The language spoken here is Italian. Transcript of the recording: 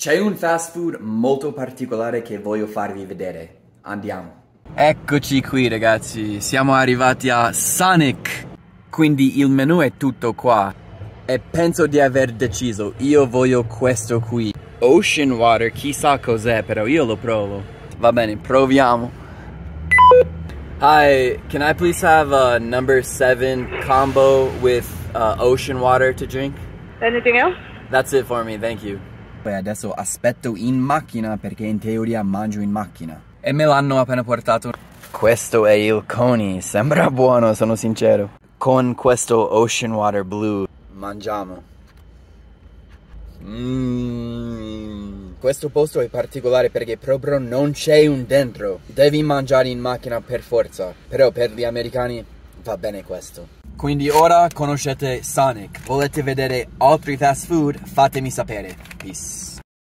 C'è un fast food molto particolare che voglio farvi vedere. Andiamo. Eccoci qui ragazzi, siamo arrivati a Sonic. Quindi il menù è tutto qua. E penso di aver deciso, io voglio questo qui. Ocean Water, chissà cos'è, però io lo provo. Va bene, proviamo. Hi, can I please have a number 7 combo with ocean water to drink? Anything else? That's it for me, thank you. Poi adesso aspetto in macchina perché in teoria mangio in macchina. E me l'hanno appena portato. Questo è il Coney, sembra buono, sono sincero. Con questo ocean water blu mangiamo. Questo posto è particolare perché proprio non c'è un dentro. Devi mangiare in macchina per forza. Però per gli americani va bene questo. Quindi ora conoscete Sonic. Volete vedere altri fast food? Fatemi sapere. Peace.